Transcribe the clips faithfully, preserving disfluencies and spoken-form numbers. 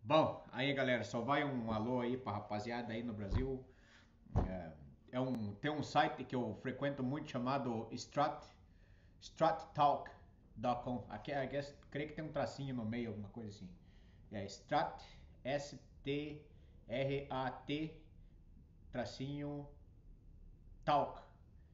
Bom, aí galera, só vai um alô aí pra rapaziada aí no Brasil. É, é um, tem um site que eu frequento muito chamado Strat, strattalk ponto com. Aqui, I guess, creio que tem um tracinho no meio, alguma coisa assim. É Strat, S-T-R-A-T, tracinho, talk,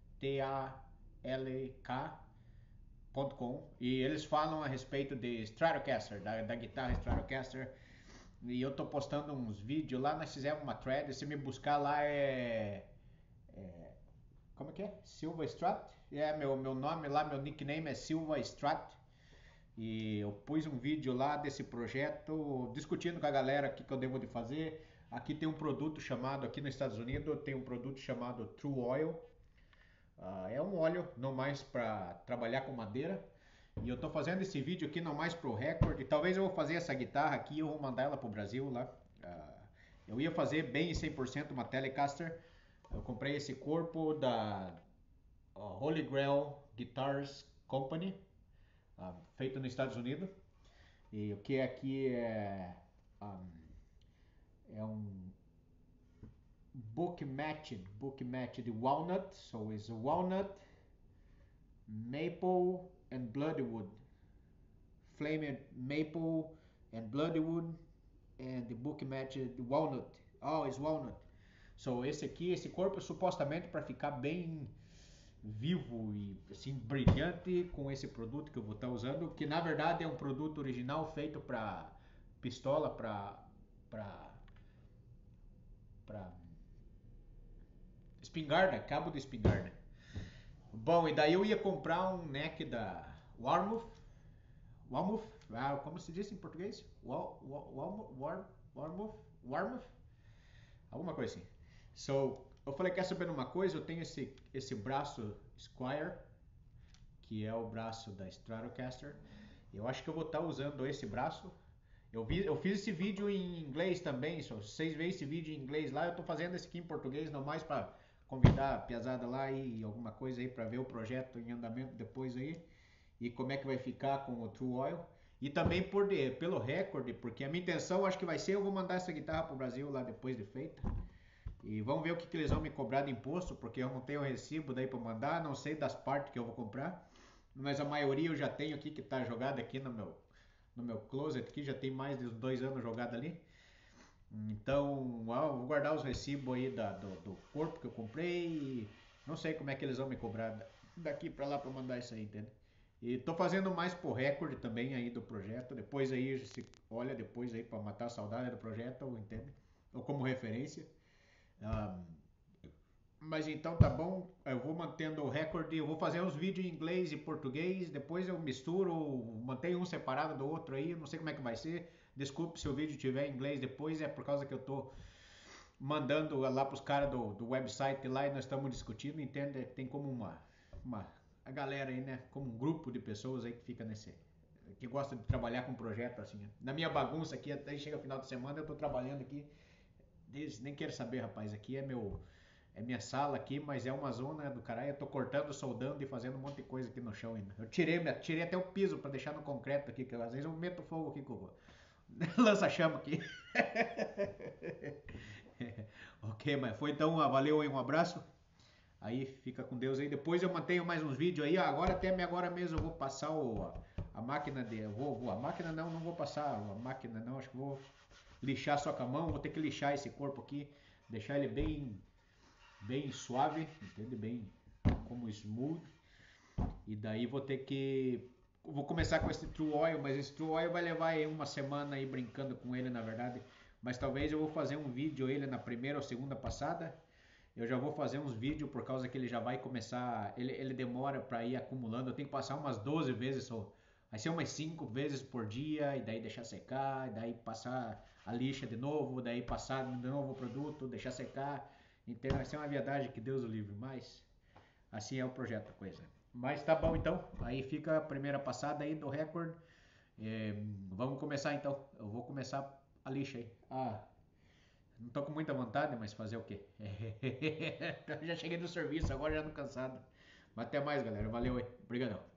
T-A-L-K, ponto com. E eles falam a respeito de Stratocaster, da, da guitarra Stratocaster. E eu tô postando uns vídeos lá, nós fizemos uma thread, se me buscar lá é, é como é que é? Silva Strat? É, meu, meu nome lá, meu nickname é Silva Strat. E eu pus um vídeo lá desse projeto, discutindo com a galera o que, que eu devo de fazer. Aqui tem um produto chamado, aqui nos Estados Unidos, tem um produto chamado True Oil. Ah, é um óleo, não mais para trabalhar com madeira. E eu tô fazendo esse vídeo aqui não mais pro recorde. Talvez eu vou fazer essa guitarra aqui e eu vou mandar ela pro Brasil lá. Ah, eu ia fazer bem cem por cento uma Telecaster. Eu comprei esse corpo da ah, Holy Grail Guitars Company, ah, feito nos Estados Unidos. E o que é aqui é, ah, é um book matched, book matched walnut. So it's a walnut, maple and bloodwood. Flamed maple and bloodwood and the book matched walnut. Oh, it's walnut. So esse aqui, esse corpo é supostamente para ficar bem vivo e assim brilhante com esse produto que eu vou estar usando, que na verdade é um produto original feito para pistola, para para para espingarda, cabo de espingarda. Bom, e daí eu ia comprar um neck da Warmouth. Warmouth? Ah, como se diz em português? War, war, war, Warmouth? Warmouth? Alguma coisa assim. So, eu falei, quer saber uma coisa? Eu tenho esse, esse braço Squire, que é o braço da Stratocaster. Eu acho que eu vou estar usando esse braço. Eu, vi, eu fiz esse vídeo em inglês também, se vocês veem esse vídeo em inglês lá, eu estou fazendo esse aqui em português, não mais para convidar a piazada lá e alguma coisa aí para ver o projeto em andamento depois aí e como é que vai ficar com o True Oil. E também por de, pelo recorde, porque a minha intenção acho que vai ser eu vou mandar essa guitarra pro Brasil lá depois de feita. E vamos ver o que, que eles vão me cobrar de imposto, porque eu não tenho recibo daí para mandar, não sei das partes que eu vou comprar, mas a maioria eu já tenho aqui que está jogada aqui no meu no meu closet aqui, já tem mais de dois anos jogada ali. Então, ah, vou guardar os recibos aí da, do, do corpo que eu comprei e não sei como é que eles vão me cobrar daqui para lá para mandar isso aí, entende? E tô fazendo mais por recorde também aí do projeto. Depois aí se olha depois aí para matar a saudade do projeto, entende? Ou como referência. Ah, mas então tá bom, eu vou mantendo o recorde, eu vou fazer uns vídeos em inglês e português, depois eu misturo, mantenho um separado do outro aí, não sei como é que vai ser. Desculpe se o vídeo tiver em inglês depois, é por causa que eu tô mandando lá pros caras do, do website lá e nós estamos discutindo, entende? Tem como uma, uma a galera aí, né? Como um grupo de pessoas aí que fica nesse, que gosta de trabalhar com projeto assim. Né? Na minha bagunça aqui, até chega o final de semana, eu tô trabalhando aqui, desde, nem quero saber, rapaz, aqui é meu é minha sala aqui, mas é uma zona do caralho. Eu tô cortando, soldando e fazendo um monte de coisa aqui no chão ainda. Eu tirei, tirei até o piso para deixar no concreto aqui, que às vezes eu meto fogo aqui com lança-chama aqui. Ok, mas foi então, valeu aí, um abraço. Aí fica com Deus aí. Depois eu mantenho mais uns vídeos aí. Agora até agora mesmo eu vou passar o, a máquina de. Eu vou, vou, a máquina não, não vou passar. A máquina não, acho que vou lixar só com a mão. Vou ter que lixar esse corpo aqui. Deixar ele bem bem suave, entende? Bem como smooth. E daí vou ter que vou começar com esse True Oil, mas esse True Oil vai levar aí uma semana aí brincando com ele, na verdade. Mas talvez eu vou fazer um vídeo ele na primeira ou segunda passada. Eu já vou fazer uns vídeos por causa que ele já vai começar, ele, ele demora para ir acumulando. Eu tenho que passar umas doze vezes só. Vai ser umas cinco vezes por dia, e daí deixar secar, e daí passar a lixa de novo, daí passar de novo o produto, deixar secar. Então vai ser uma viadagem que Deus o livre, mas assim é o projeto, a coisa. Mas tá bom então, aí fica a primeira passada aí do recorde. É, vamos começar então, eu vou começar a lixa aí. Ah, não tô com muita vontade, mas fazer o quê? Já cheguei do serviço, agora já tô cansado. Mas até mais, galera. Valeu aí. Obrigadão.